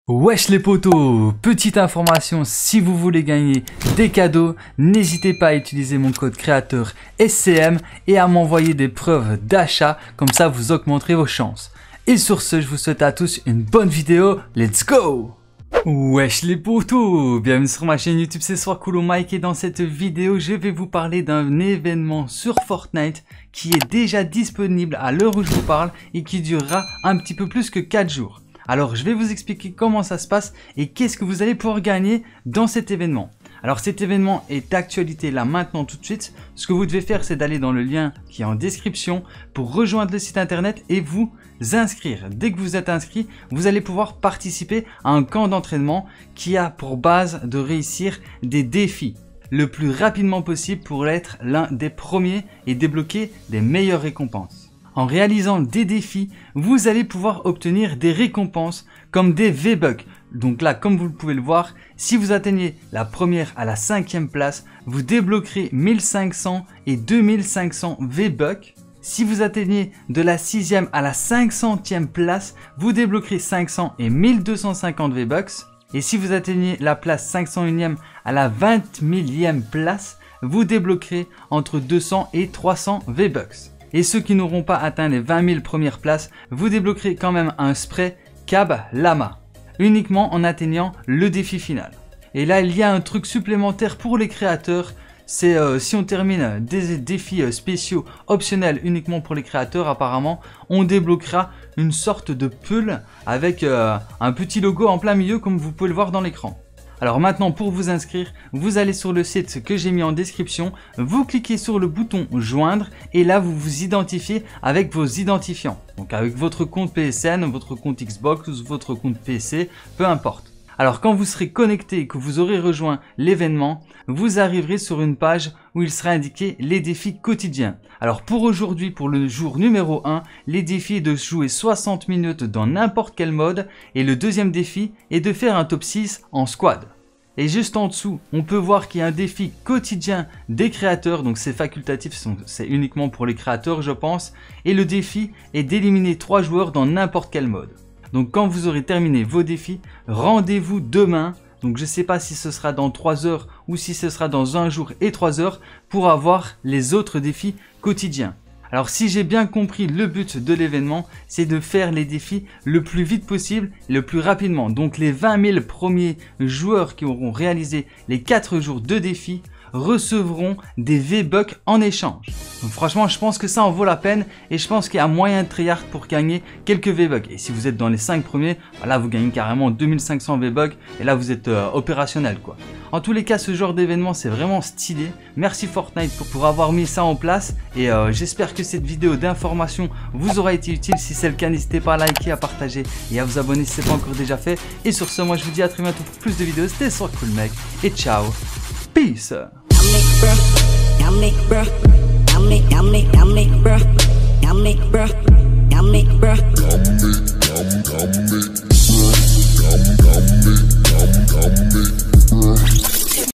Wesh les potos, petite information, si vous voulez gagner des cadeaux, n'hésitez pas à utiliser mon code créateur SCM et à m'envoyer des preuves d'achat, comme ça vous augmenterez vos chances. Et sur ce, je vous souhaite à tous une bonne vidéo, let's go! Wesh les potos, bienvenue sur ma chaîne YouTube, c'est Swakulo Mike et dans cette vidéo, je vais vous parler d'un événement sur Fortnite qui est déjà disponible à l'heure où je vous parle et qui durera un petit peu plus que 4 jours. Alors je vais vous expliquer comment ça se passe et qu'est-ce que vous allez pouvoir gagner dans cet événement. Alors cet événement est d'actualité là maintenant tout de suite. Ce que vous devez faire, c'est d'aller dans le lien qui est en description pour rejoindre le site internet et vous inscrire. Dès que vous êtes inscrit, vous allez pouvoir participer à un camp d'entraînement qui a pour base de réussir des défis le plus rapidement possible pour être l'un des premiers et débloquer des meilleures récompenses. En réalisant des défis, vous allez pouvoir obtenir des récompenses comme des V-Bucks. Donc là, comme vous pouvez le voir, si vous atteignez la première à la 5e place, vous débloquerez 1500 et 2500 V-Bucks. Si vous atteignez de la 6e à la 500e place, vous débloquerez 500 et 1250 V-Bucks. Et si vous atteignez la place 501e à la 20 000e place, vous débloquerez entre 200 et 300 V-Bucks. Et ceux qui n'auront pas atteint les 20 000 premières places, vous débloquerez quand même un spray Cab Lama, uniquement en atteignant le défi final. Et là, il y a un truc supplémentaire pour les créateurs, c'est si on termine des défis spéciaux optionnels uniquement pour les créateurs, apparemment, on débloquera une sorte de pull avec un petit logo en plein milieu comme vous pouvez le voir dans l'écran. Alors maintenant, pour vous inscrire, vous allez sur le site que j'ai mis en description, vous cliquez sur le bouton joindre et là vous vous identifiez avec vos identifiants. Donc avec votre compte PSN, votre compte Xbox ou votre compte PC, peu importe. Alors quand vous serez connecté et que vous aurez rejoint l'événement, vous arriverez sur une page où il sera indiqué les défis quotidiens. Alors pour aujourd'hui, pour le jour numéro 1, les défis est de jouer 60 minutes dans n'importe quel mode et le deuxième défi est de faire un top 6 en squad. Et juste en dessous, on peut voir qu'il y a un défi quotidien des créateurs, donc c'est facultatif, c'est uniquement pour les créateurs je pense, et le défi est d'éliminer 3 joueurs dans n'importe quel mode. Donc quand vous aurez terminé vos défis, rendez-vous demain, donc je ne sais pas si ce sera dans 3 heures ou si ce sera dans 1 jour et 3 heures pour avoir les autres défis quotidiens. Alors si j'ai bien compris, le but de l'événement, c'est de faire les défis le plus vite possible, le plus rapidement. Donc les 20 000 premiers joueurs qui auront réalisé les 4 jours de défis recevront des V-Bucks en échange. Donc franchement, je pense que ça en vaut la peine et je pense qu'il y a moyen de tryhard pour gagner quelques V-Bucks. Et si vous êtes dans les 5 premiers, là vous gagnez carrément 2500 V-Bucks et là vous êtes opérationnel quoi. En tous les cas, ce genre d'événement c'est vraiment stylé. Merci Fortnite pour avoir mis ça en place et j'espère que cette vidéo d'information vous aura été utile. Si c'est le cas, n'hésitez pas à liker, à partager et à vous abonner si ce n'est pas encore déjà fait. Et sur ce, moi je vous dis à très bientôt pour plus de vidéos. C'était Swakulo Mike et ciao. Peace. Yummy.